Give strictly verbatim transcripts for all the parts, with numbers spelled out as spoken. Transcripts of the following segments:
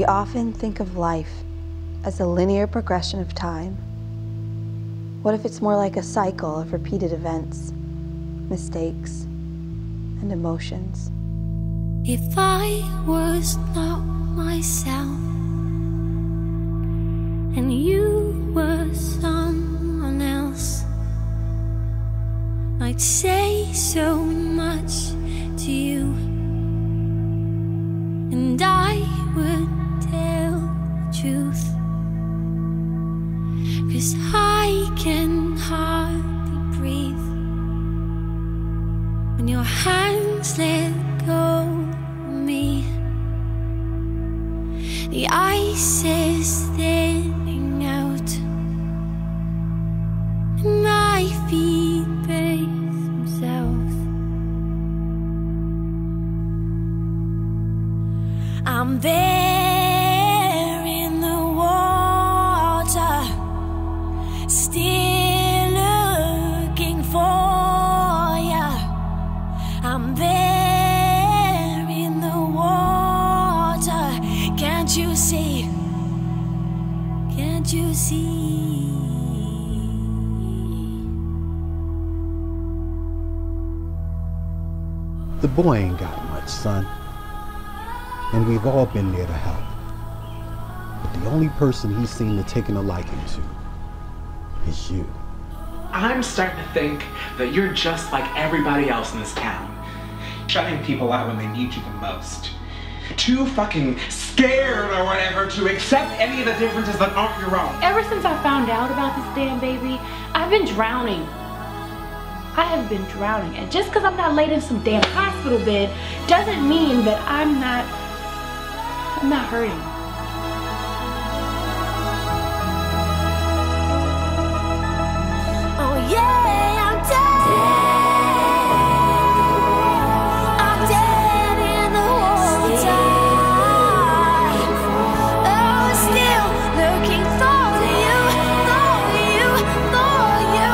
often think of life as a linear progression of time. What if it's more like a cycle of repeated events, mistakes, and emotions? If I was not myself and you were someone else, I'd say so much to you, and I would tell the truth, 'cause I can hardly breathe when your hands let go of me. The ice is thinning out and my feet brace themselves. I'm there in the water, still looking for ya. I'm there in the water. Can't you see? Can't you see? The boy ain't got much, son. And we've all been there to help. But the only person he's seen to taking a liking to is you. I'm starting to think that you're just like everybody else in this town. Shutting people out when they need you the most. Too fucking scared or whatever to accept any of the differences that aren't your own. Ever since I found out about this damn baby, I've been drowning. I have been drowning. And just because I'm not laid in some damn hospital bed doesn't mean that I'm not, I'm not hurting. Oh yeah, I'm dead. I'm dead in the water. Oh, still looking for you, for you, for you.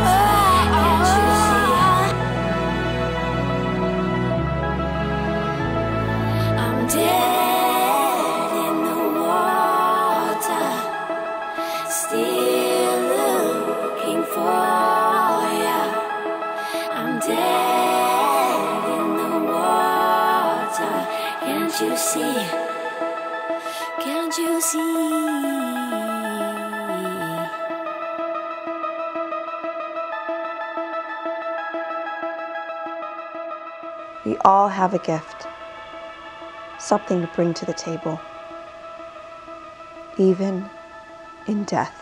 Oh, I'm dead in the water, still looking for ya. I'm dead in the water. Can't you see? Can't you see? We all have a gift, something to bring to the table, even in death.